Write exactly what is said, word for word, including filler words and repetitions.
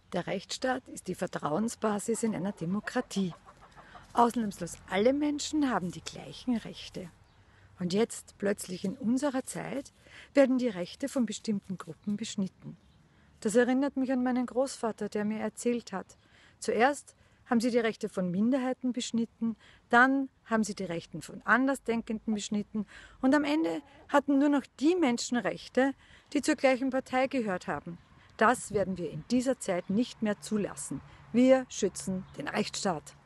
Der Rechtsstaat ist die Vertrauensbasis in einer Demokratie. Ausnahmslos alle Menschen haben die gleichen Rechte. Und jetzt, plötzlich in unserer Zeit, werden die Rechte von bestimmten Gruppen beschnitten. Das erinnert mich an meinen Großvater, der mir erzählt hat. Zuerst haben sie die Rechte von Minderheiten beschnitten, dann haben sie die Rechte von Andersdenkenden beschnitten und am Ende hatten nur noch die Menschen Rechte, die zur gleichen Partei gehört haben. Das werden wir in dieser Zeit nicht mehr zulassen. Wir schützen den Rechtsstaat.